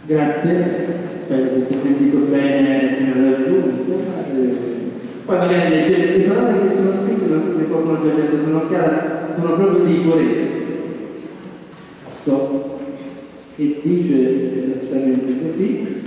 Grazie, spero che si sia sentito bene fino alla giunta. Poi magari leggete le parole che sono scritte, non so se qualcuno già letto un'occhiata, sono proprio dei foretti. E dice esattamente così.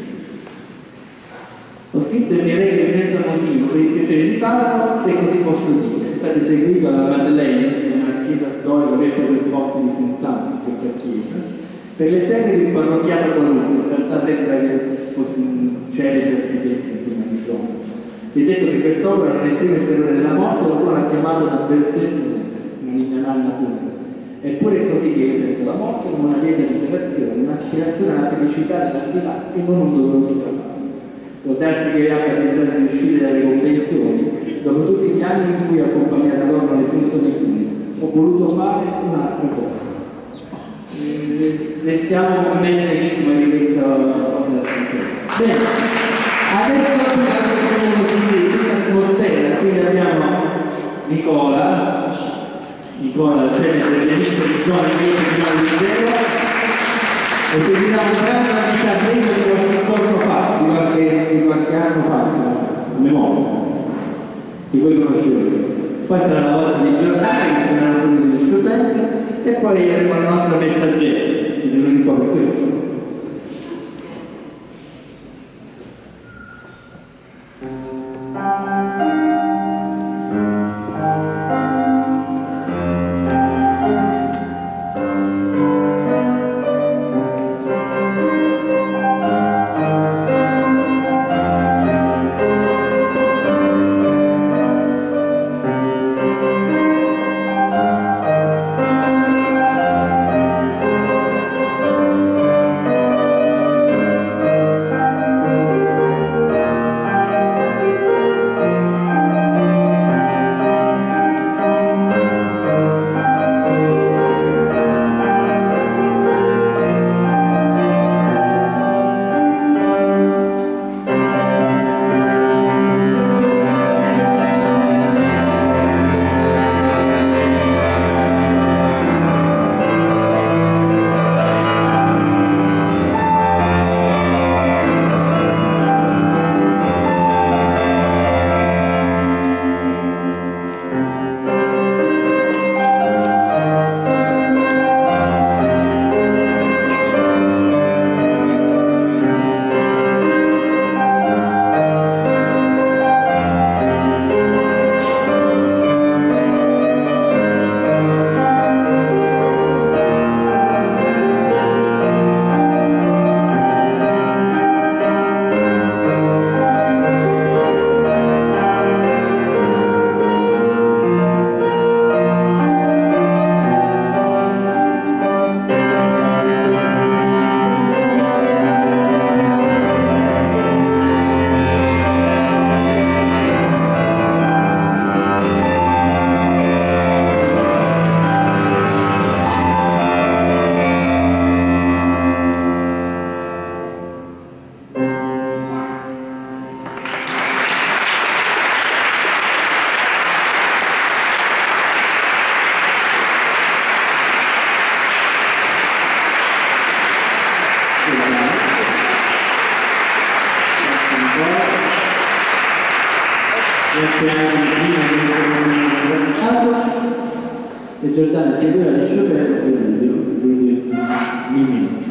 Ho scritto i miei regole senza motivo, per il piacere di farlo, se così posso dire. State seguito alla Madeleine, una chiesa storica, che è proprio il posto di sensato in questa chiesa. Per le seghe di un parrocchiato qualunque, in realtà sembra che fosse un celebre architetto, insomma, di Roma. Vi ho detto che quest'opera non esprime il terrore della morte, qualcuno l'ha chiamato da bersetto una linea nanna pura. Eppure è così che io sento la morte come una lieta liberazione, un'aspirazione alla felicità dell'attività e non un doloroso trapasso. Può darsi che abbia tentato di uscire dalle convenzioni, dopo tutti gli anni in cui ho accompagnato loro alle funzioni funebri, ho voluto fare un'altra cosa. Restiamo con me l'enigma di questa cosa. Bene, adesso questa atmosfera, quindi abbiamo Nicola, il celebre pianista di Giovanni Liceo, e seguirà un grande avvicinamento di qualche giorno fa, di qualche anno fa, a memoria, che voi conoscete. Poi sarà la volta di Giordani, che sarà la volta di Chopin, e poi avremo la nostra messa jazz, siete venuti qua per questo. E Giordano seguirà di Chopin, quindi Mimì.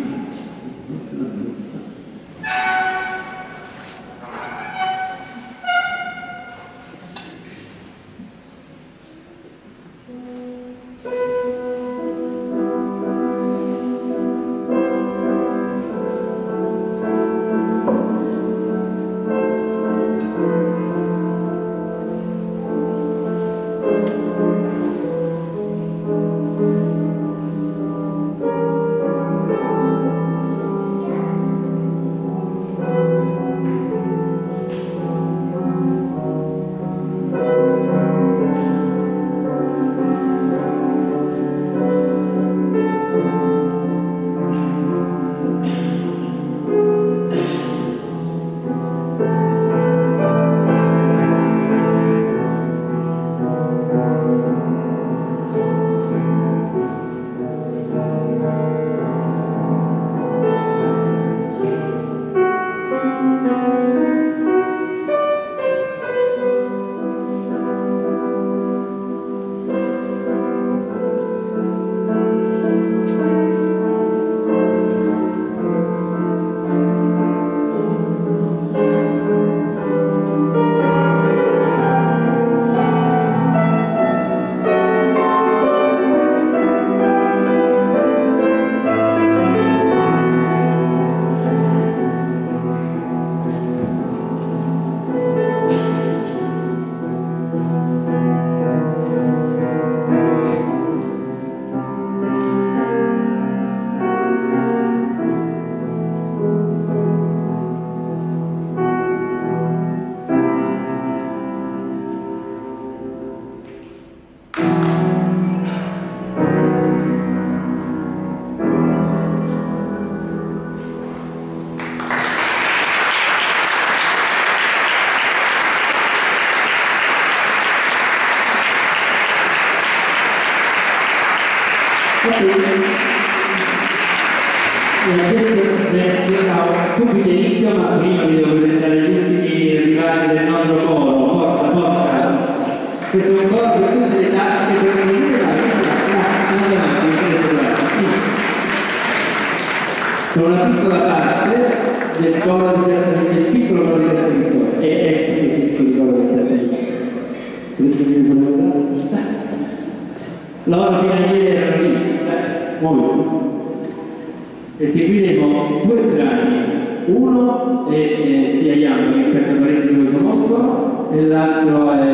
Subito inizio, ma prima vi devo presentare gli ultimi rivali del nostro coro. Forza, forza! Questo è un coro per tutte le tasche per venire sono una piccola parte del coro di Piazza Vittoria, del piccolo coro di Piazza Vittoria, e ex piccolo coro di Piazza Vittoria. Loro fino a ieri erano lì, muoviti. Eseguiremo due brani, uno è Sia Young, che penso parecchi voi conoscono, e l'altro è